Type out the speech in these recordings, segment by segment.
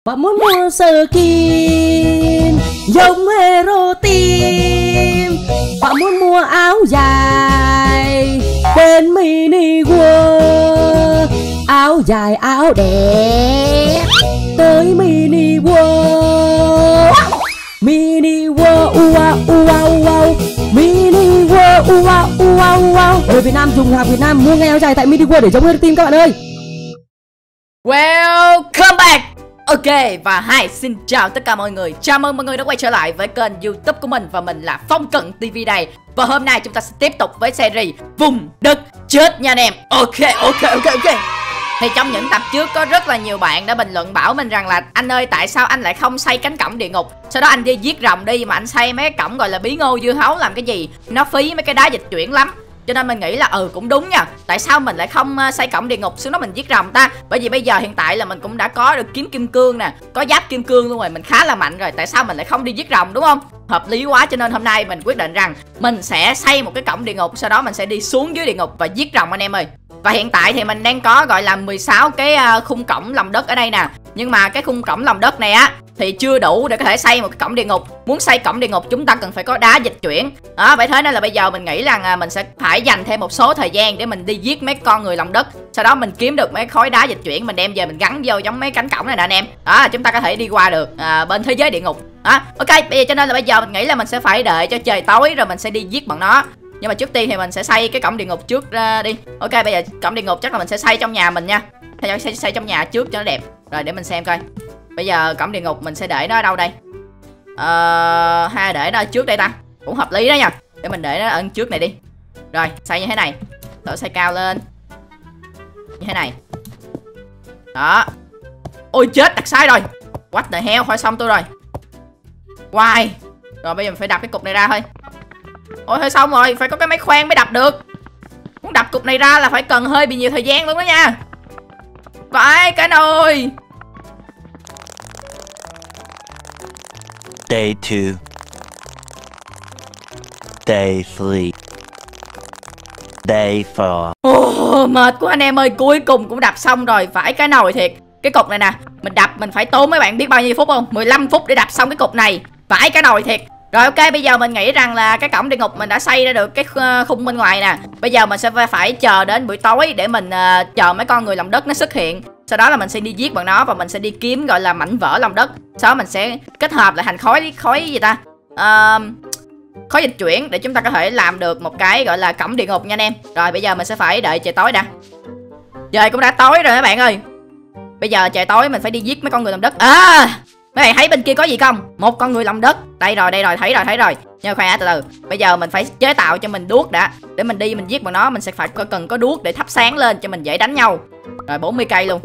Bạn muốn mua skin giống Hero Team. Bạn muốn mua áo dài bên Mini World. Áo dài áo đẹp tới Mini World. Mini World wow. Mini World wow. Người Việt Nam dùng hàng Việt Nam mua ngay áo dài tại Mini World để giống Hero Team các bạn ơi. Welcome back. Ok, và xin chào tất cả mọi người. Chào mừng mọi người đã quay trở lại với kênh YouTube của mình. Và mình là Phong Cận TV đây. Và hôm nay chúng ta sẽ tiếp tục với series Vùng Đất Chết nha anh em. Ok. Thì trong những tập trước có rất là nhiều bạn đã bình luận bảo mình rằng là anh ơi, tại sao anh lại không xây cánh cổng địa ngục, sau đó anh đi giết rồng đi, mà anh xây mấy cái cổng gọi là bí ngô dưa hấu làm cái gì, nó phí mấy cái đá dịch chuyển lắm. Cho nên mình nghĩ là cũng đúng nha. Tại sao mình lại không xây cổng địa ngục xuống đó mình giết rồng ta? Bởi vì bây giờ hiện tại là mình cũng đã có được kiếm kim cương nè, có giáp kim cương luôn rồi, mình khá là mạnh rồi. Tại sao mình lại không đi giết rồng, đúng không? Hợp lý quá. Cho nên hôm nay mình quyết định rằng mình sẽ xây một cái cổng địa ngục, sau đó mình sẽ đi xuống dưới địa ngục và giết rồng anh em ơi. Và hiện tại thì mình đang có gọi là 16 cái khung cổng lòng đất ở đây nè. Nhưng mà cái khung cổng lòng đất này á thì chưa đủ để có thể xây một cái cổng địa ngục. Muốn xây cổng địa ngục chúng ta cần phải có đá dịch chuyển đó. Vậy thế nên là bây giờ mình nghĩ rằng mình sẽ phải dành thêm một số thời gian để mình đi giết mấy con người lòng đất. Sau đó mình kiếm được mấy khối đá dịch chuyển, mình đem về mình gắn vô giống mấy cánh cổng này nè anh em. Đó, chúng ta có thể đi qua được bên thế giới địa ngục đó. Ok, bây giờ cho nên là bây giờ mình nghĩ là mình sẽ phải đợi cho trời tối rồi mình sẽ đi giết bọn nó. Nhưng mà trước tiên thì mình sẽ xây cái cổng địa ngục trước đi. Ok, bây giờ cổng địa ngục chắc là mình sẽ xây trong nhà mình nha. Xây trong nhà trước cho nó đẹp. Rồi để mình xem coi. Bây giờ cổng địa ngục mình sẽ để nó ở đâu đây? Hay để nó ở trước đây ta? Cũng hợp lý đó nha. Để mình để nó ở trước này đi. Rồi, xây như thế này. Rồi xây cao lên. Như thế này. Đó. Ôi chết, đặt sai rồi. What the hell, khỏi xong tôi rồi. Why? Rồi bây giờ mình phải đập cái cục này ra thôi. Ôi thôi xong rồi, phải có cái máy khoan mới đập được. Muốn đập cục này ra là phải cần hơi bị nhiều thời gian luôn đó nha. Phải cái nồi. Day 2. Day 3. Day 4. Mệt quá anh em ơi, cuối cùng cũng đập xong rồi. Phải cái nồi thiệt. Cái cục này nè, mình đập mình phải tốn mấy bạn biết bao nhiêu phút không? 15 phút để đập xong cái cục này. Phải cái nồi thiệt. Rồi ok, bây giờ mình nghĩ rằng là cái cổng địa ngục mình đã xây ra được cái khung bên ngoài nè. Bây giờ mình sẽ phải chờ đến buổi tối để mình chờ mấy con người lòng đất nó xuất hiện. Sau đó là mình sẽ đi giết bọn nó và mình sẽ đi kiếm gọi là mảnh vỡ lòng đất. Sau đó mình sẽ kết hợp lại thành khối gì ta? Khối dịch chuyển để chúng ta có thể làm được một cái gọi là cổng địa ngục nha anh em. Rồi bây giờ mình sẽ phải đợi trời tối đã. Trời cũng đã tối rồi các bạn ơi. Bây giờ trời tối mình phải đi giết mấy con người lòng đất. Mấy bạn thấy bên kia có gì không? Một con người lòng đất. Đây rồi, thấy rồi. Nhưng khoan từ từ. Bây giờ mình phải chế tạo cho mình đuốc đã. Để mình đi mình giết bọn nó, mình sẽ phải cần có đuốc để thắp sáng lên cho mình dễ đánh nhau. Rồi 40 cây luôn.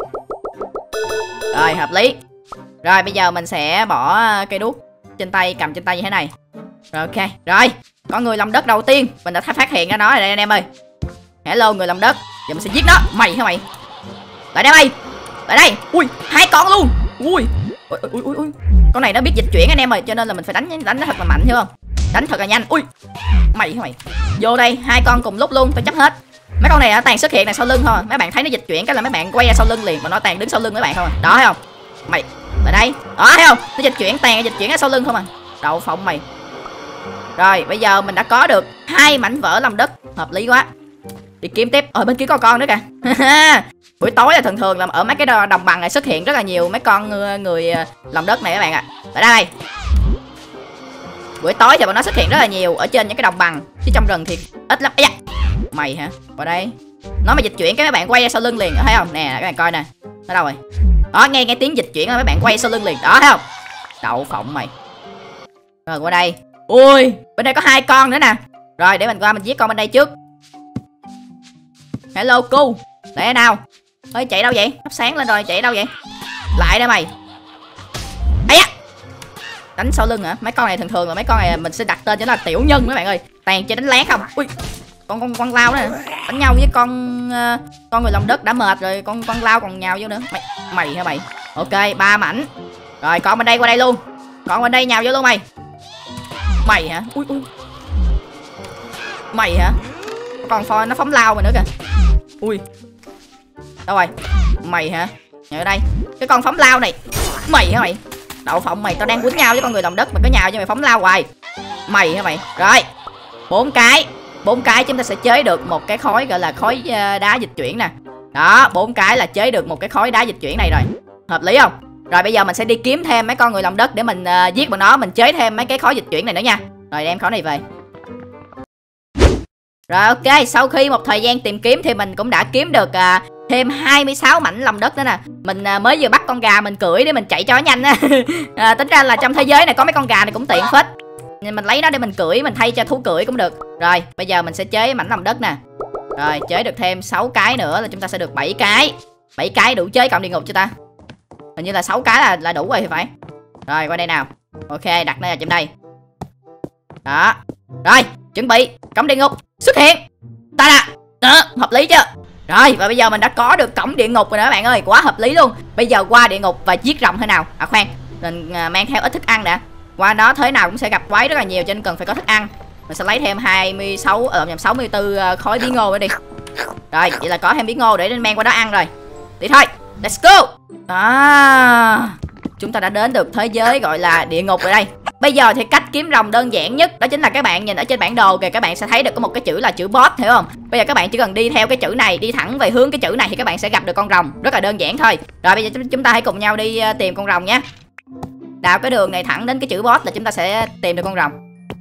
Rồi hợp lý. Rồi bây giờ mình sẽ bỏ cây đuốc trên tay, cầm trên tay như thế này. Rồi ok. Rồi, con người lòng đất đầu tiên mình đã phát hiện ra nó rồi đây anh em ơi. Hello người lòng đất. Giờ mình sẽ giết nó. Mày hả mày? Lại đây mày. Lại đây. Ui, 2 con luôn. Ui. Con này nó biết dịch chuyển anh em ơi, cho nên là mình phải đánh nó thật là mạnh, hiểu không? Đánh thật là nhanh. Ui. Mày hả mày? Vô đây, 2 con cùng lúc luôn, tôi chấp hết. Mấy con này nó toàn xuất hiện này sau lưng thôi. Mấy bạn thấy nó dịch chuyển cái là mấy bạn quay ra sau lưng liền, mà nó toàn đứng sau lưng mấy bạn không à. Đó thấy không? Mày. Lại đây. Đó thấy không? Nó dịch chuyển ra sau lưng không à. Đậu phộng mày. Rồi, bây giờ mình đã có được 2 mảnh vỡ lòng đất, hợp lý quá. Đi kiếm tiếp. Ở bên kia có con nữa kìa. Buổi tối là thường là ở mấy cái đồng bằng này xuất hiện rất là nhiều mấy con người lòng đất này các bạn ạ. Ở đây. Buổi tối thì bọn nó xuất hiện rất là nhiều ở trên những cái đồng bằng, chứ trong rừng thì ít lắm. Da. Mày hả? Vào đây. Nó mà dịch chuyển cái mấy bạn quay ra sau lưng liền, thấy không? Nè, các bạn coi nè. Ở đâu rồi? Đó, nghe tiếng dịch chuyển mấy bạn quay sau lưng liền. Đó thấy không? Đậu phộng mày. Rồi qua đây. Ui, bên đây có 2 con nữa nè. Rồi để mình qua mình giết con bên đây trước. Hello cu. Để nào? Ơi chạy đâu vậy? Thắp sáng lên rồi, chạy đâu vậy? Lại đây mày. Ấy da. Đánh sau lưng hả? Mấy con này thường là mấy con này mình sẽ đặt tên cho nó là tiểu nhân các bạn ơi. Toàn chơi đánh lén không? Ui. Con lao nữa. Đánh nhau với con người lòng đất đã mệt rồi, con lao còn nhào vô nữa. Mày hả mày? Ok, 3 mảnh. Rồi con bên đây qua đây luôn. Con bên đây nhào vô luôn mày. Mày hả? Ui. Mày hả? Còn nó phóng lao mà nữa kìa. Ui. Đâu rồi? Mày hả? Nhờ ở đây. Cái con phóng lao này. Mày hả mày? Đậu phộng mày, tao đang quýnh nhau với con người lòng đất, mày có nhào cho mày phóng lao hoài. Mày hả mày? Rồi 4 cái chúng ta sẽ chế được một cái khối gọi là khối đá dịch chuyển nè. Đó, 4 cái là chế được một cái khối đá dịch chuyển này rồi. Hợp lý không? Rồi bây giờ mình sẽ đi kiếm thêm mấy con người lòng đất để mình giết bọn nó, mình chế thêm mấy cái khối dịch chuyển này nữa nha. Rồi đem khối này về. Rồi ok, sau khi một thời gian tìm kiếm thì mình cũng đã kiếm được thêm 26 mảnh lòng đất nữa nè. Mình mới vừa bắt con gà mình cưỡi để mình chạy cho nhanh á. Tính ra là trong thế giới này có mấy con gà này cũng tiện phết. Mình lấy nó để mình cưỡi, mình thay cho thú cưỡi cũng được. Rồi bây giờ mình sẽ chế mảnh lòng đất nè. Rồi chế được thêm 6 cái nữa là chúng ta sẽ được 7 cái. 7 cái đủ chế cộng địa ngục cho ta. Hình như là 6 cái là đủ rồi thì phải. Rồi qua đây nào. Ok, đặt nó ở trên đây. Đó. Rồi chuẩn bị cổng địa ngục xuất hiện. Ta đã. Đó, hợp lý chưa? Rồi và bây giờ mình đã có được cổng địa ngục rồi đó các bạn ơi, quá hợp lý luôn. Bây giờ qua địa ngục và giết rồng thế nào? À khoan, mình mang theo ít thức ăn đã. Qua đó thế nào cũng sẽ gặp quái rất là nhiều cho nên cần phải có thức ăn. Mình sẽ lấy thêm 64 khối bí ngô nữa đi. Rồi vậy là có thêm bí ngô để mang qua đó ăn rồi. Đi thôi, let's go. Chúng ta đã đến được thế giới gọi là địa ngục rồi đây. Bây giờ thì cách kiếm rồng đơn giản nhất đó chính là các bạn nhìn ở trên bản đồ kìa, các bạn sẽ thấy được có một cái chữ là chữ boss, hiểu không? Bây giờ các bạn chỉ cần đi theo cái chữ này, đi thẳng về hướng cái chữ này thì các bạn sẽ gặp được con rồng, rất là đơn giản thôi. Rồi bây giờ chúng ta hãy cùng nhau đi tìm con rồng nhé. Đào cái đường này thẳng đến cái chữ boss là chúng ta sẽ tìm được con rồng.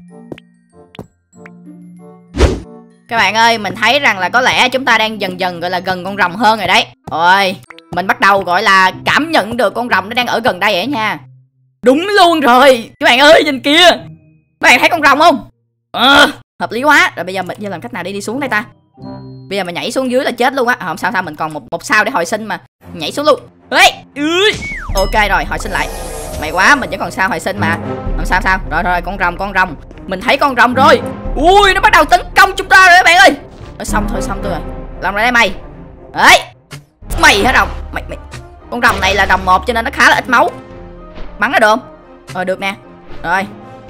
Các bạn ơi, mình thấy rằng là có lẽ chúng ta đang dần dần gọi là gần con rồng hơn rồi đấy. Ôi, mình bắt đầu gọi là cảm nhận được con rồng nó đang ở gần đây rồi nha. Đúng luôn rồi. Các bạn ơi, nhìn kìa. Các bạn thấy con rồng không? Hợp lý quá. Rồi bây giờ mình làm cách nào để đi xuống đây ta? Bây giờ mình nhảy xuống dưới là chết luôn á. Không sao, mình còn một sao để hồi sinh mà. Nhảy xuống luôn. Ok rồi, hồi sinh lại. May quá, mình vẫn còn sao hồi sinh mà. Không sao. Rồi, con rồng. Mình thấy con rồng rồi. Ui, nó bắt đầu tấn công chúng ta rồi các bạn ơi. Xong tôi rồi. Làm ra đây mày. Đấy. Mày hả rồng? Mày. Con rồng này là rồng 1 cho nên nó khá là ít máu. Bắn nó được không? Rồi được nè. Rồi.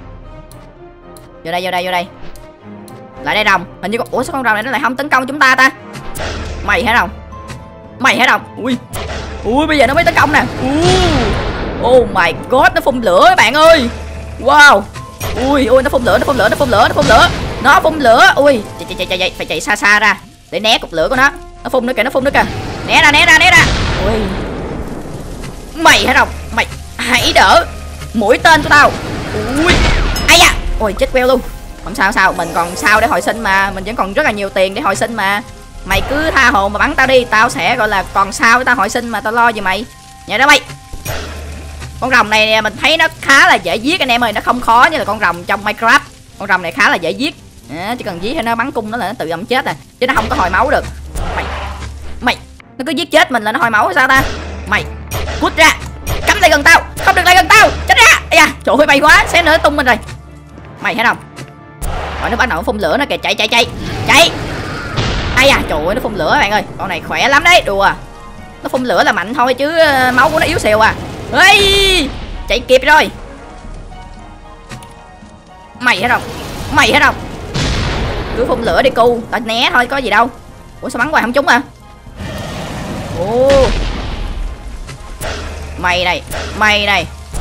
Vô đây. Lại đây rồng. Hình như ủa sao con rồng này nó lại không tấn công chúng ta ta? Mày hả rồng? Ui bây giờ nó mới tấn công nè. Oh my god, nó phun lửa các bạn ơi. Wow. Ui nó phun lửa. Nó phun lửa. Ui, chạy phải chạy xa ra để né cục lửa của nó. Nó phun nữa kìa. Né ra. Ui. Mày hả rồng? Mày hãy đỡ mũi tên của tao. Ui. Ai da. Ôi chết queo luôn. Không sao, mình còn sao để hồi sinh mà, mình vẫn còn rất là nhiều tiền để hồi sinh mà. Mày cứ tha hồ mà bắn tao đi, tao sẽ gọi là còn sao để tao hồi sinh mà, tao lo gì mày. Nhảy đó mày. Con rồng này mình thấy nó khá là dễ giết anh em ơi, nó không khó như là con rồng trong Minecraft. Con rồng này khá là dễ giết. Chỉ cần giết hay nó bắn cung nó là nó tự động chết à, chứ nó không có hồi máu được. Mày nó cứ giết chết mình là nó hồi máu sao ta? Mày cút ra, cắm lại gần tao, không được lại gần tao, chết ra. Ây da, trời ơi bay quá, xé nữa tung mình rồi. Mày thấy không? Rồi nó bắt đầu phun lửa nó kìa, chạy. Ai da, trời ơi nó phun lửa các bạn ơi, con này khỏe lắm đấy, đùa. Nó phun lửa là mạnh thôi chứ máu của nó yếu xìu à. Ê, chạy kịp rồi. Mày hết không? Cứ phun lửa đi cu, tao né thôi có gì đâu. Ủa sao bắn hoài không trúng à? Ồ. Mày này.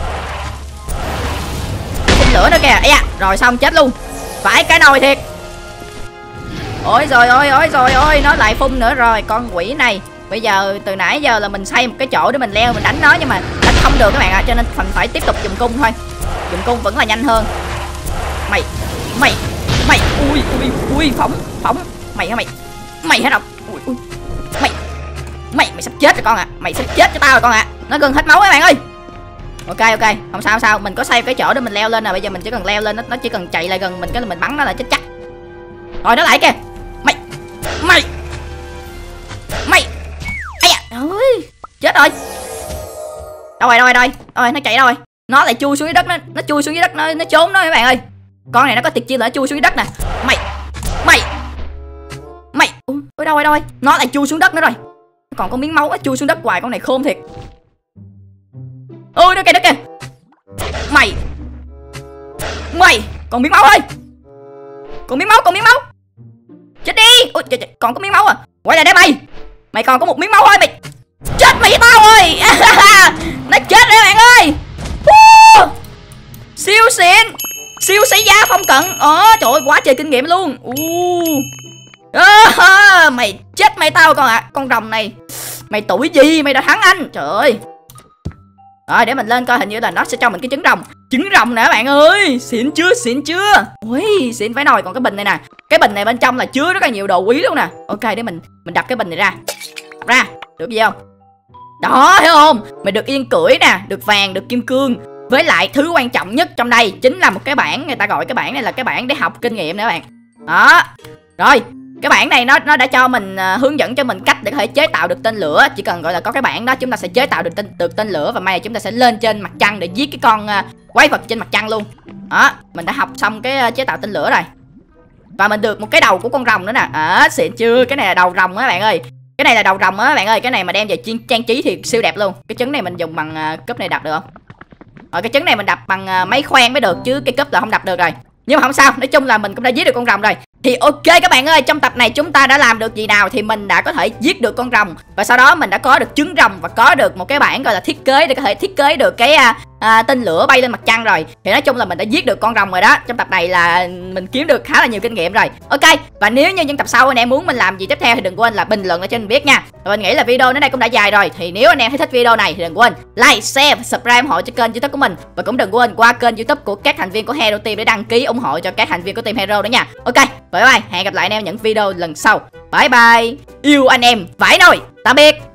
Phun lửa nữa kìa. Ây da, rồi xong chết luôn. Phải cái nồi thiệt. Ôi rồi, nó lại phun nữa rồi, con quỷ này. Bây giờ từ nãy giờ là mình xây một cái chỗ để mình leo mình đánh nó nhưng mà đánh không được các bạn ạ, cho nên mình phải tiếp tục dùng cung thôi. Dùng cung vẫn là nhanh hơn. Mày. Ui phóng. Mày hết không? Ui. Mày sắp chết rồi con ạ. Mày sắp chết cho tao rồi con ạ. Nó gần hết máu các bạn ơi. Ok, không sao, mình có xây cái chỗ để mình leo lên nè, bây giờ mình chỉ cần leo lên, nó chỉ cần chạy lại gần mình cái là mình bắn nó là chết chắc. Rồi nó lại kìa. Mày. Ây da, ơi, chết rồi. Đâu rồi? Ôi nó chạy đâu rồi? Nó lại chui xuống dưới đất, nó chui xuống dưới đất, nó trốn đó các bạn ơi. Con này nó có tuyệt chiêu là nó chui xuống dưới đất nè. Mày. Ôi đâu rồi? Nó lại chui xuống đất nữa rồi. Còn có miếng máu nó chui xuống đất hoài, con này khôn thiệt. Ôi nó kìa. Mày. Còn miếng máu ơi. Còn miếng máu. Chết đi. Ôi trời, còn có miếng máu à. Quay lại đây mày. Mày còn có một miếng máu thôi mày. Chết mày với tao ơi. Nó chết rồi bạn Siêu sĩ gia Phong Cận. Trời ơi, quá trời kinh nghiệm luôn. Mày chết mày tao con ạ. Con rồng này mày tuổi gì mày đã thắng anh. Trời ơi. Rồi để mình lên coi, hình như là nó sẽ cho mình cái trứng rồng. Trứng rồng nè các bạn ơi. Xịn chưa, xịn chưa. Ui, xịn phải nồi. Còn cái bình này nè, cái bình này bên trong là chứa rất là nhiều đồ quý luôn nè. Ok, để mình đập cái bình này ra. Đập ra, được gì không? Đó, thấy không? Mày được yên cưỡi nè, được vàng, được kim cương. Với lại thứ quan trọng nhất trong đây chính là một cái bảng, người ta gọi cái bảng này là cái bảng để học kinh nghiệm nè các bạn. Đó. Rồi, cái bảng này nó đã cho mình hướng dẫn cho mình cách để có thể chế tạo được tên lửa. Chỉ cần gọi là có cái bảng đó, chúng ta sẽ chế tạo được tên lửa. Và may chúng ta sẽ lên trên mặt trăng để giết cái con quái vật trên mặt trăng luôn. Đó, mình đã học xong cái chế tạo tên lửa rồi. Và mình được một cái đầu của con rồng nữa nè. Xịn chưa? Cái này là đầu rồng á các bạn ơi. Cái này là đầu rồng á các bạn ơi. Cái này mà đem về trang trí thì siêu đẹp luôn. Cái trứng này mình dùng bằng cúp này đập được không? Cái trứng này mình đập bằng máy khoan mới được, chứ cái cúp là không đập được rồi. Nhưng mà không sao, nói chung là mình cũng đã giết được con rồng rồi. Thì ok các bạn ơi, trong tập này chúng ta đã làm được gì nào? Thì mình đã có thể giết được con rồng. Và sau đó mình đã có được trứng rồng và có được một cái bảng gọi là thiết kế để có thể thiết kế được cái tên lửa bay lên mặt trăng rồi. Thì nói chung là mình đã giết được con rồng rồi đó. Trong tập này là mình kiếm được khá là nhiều kinh nghiệm rồi. Ok, và nếu như những tập sau anh em muốn mình làm gì tiếp theo thì đừng quên là bình luận ở trên mình biết nha. Và mình nghĩ là video đến đây cũng đã dài rồi. Thì nếu anh em thấy thích video này thì đừng quên like, share và subscribe ủng hộ cho kênh YouTube của mình. Và cũng đừng quên qua kênh YouTube của các thành viên của Hero Team để đăng ký ủng hộ cho các thành viên của Team Hero đó nha. Ok, bye bye, hẹn gặp lại anh em những video lần sau. Bye bye, yêu anh em vãi nồi, tạm biệt.